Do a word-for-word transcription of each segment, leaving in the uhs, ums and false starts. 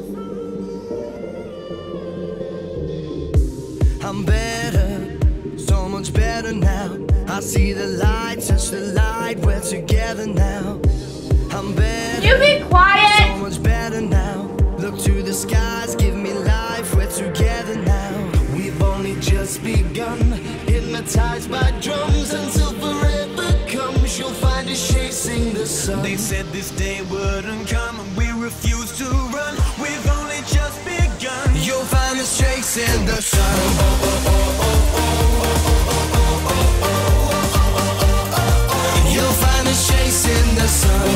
I'm better, so much better now. I see the light, touch the light, we're together now. I'm better, you be quiet. So much better now. Look to the skies, give me life, we're together now. We've only just begun, hypnotized by drums until forever comes. You'll find us chasing the sun. They said this day wouldn't come, and we refuse to run. We've only just begun. You'll find us chasing the sun. You'll find us chasing the sun.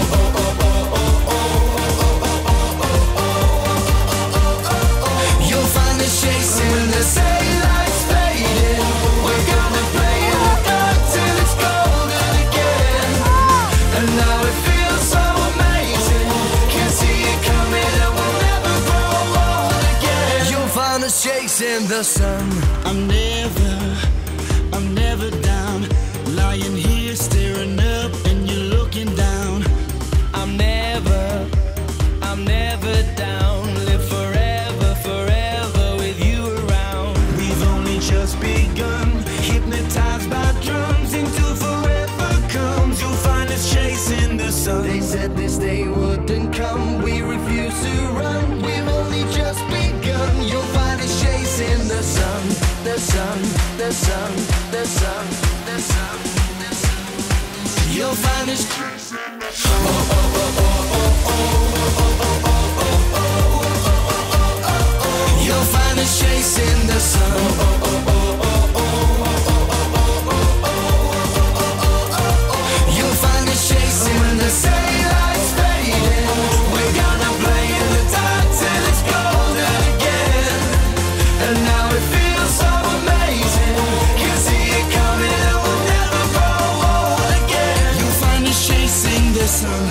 You'll find us chasing the daylight's fading. We're gonna play in the dark till it's golden again. And now it feels so amazing. Can see it coming and we'll never grow old again. You'll find us chasing the sun. I'm never, I'm never down. Lying here staring up and you're looking down. I'm never, I'm never down. Live forever, forever with you around. We've only just begun, hypnotized by drums until forever comes. You'll find us chasing the sun. They said this day wouldn't come, we refuse to run. We've only just begun. You'll find us chasing the sun, the sun, the sun, the sun, the sun, the sun. You'll find us chasing the sun. Oh, oh, oh, oh, oh, oh, oh, oh, oh, oh, oh. You'll find us chasing the sun. Oh, oh, oh, oh, oh, oh, oh, oh. You'll find us chasing the daylight's fading. We're gonna play in the dark till it's golden again. And now it feels so amazing. Can see it coming and we'll never grow old again. You'll find us chasing the sun.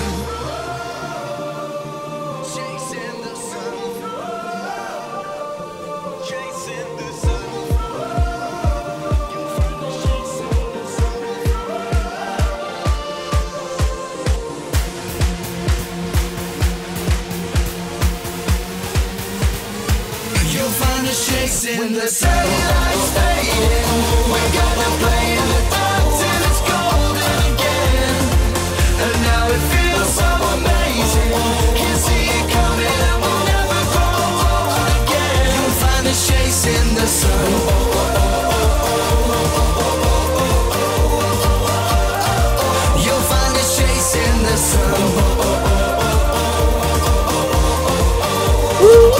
Chasing the sun. Chasing the sun. You'll find us chasing the sun. You'll find us chasing when the daylight's fading. We're gonna play in the dark till it's golden again. And now it feels so amazing. Can see it coming and we'll never grow old again. You'll find us chasing the sun. You'll find us chasing the sun.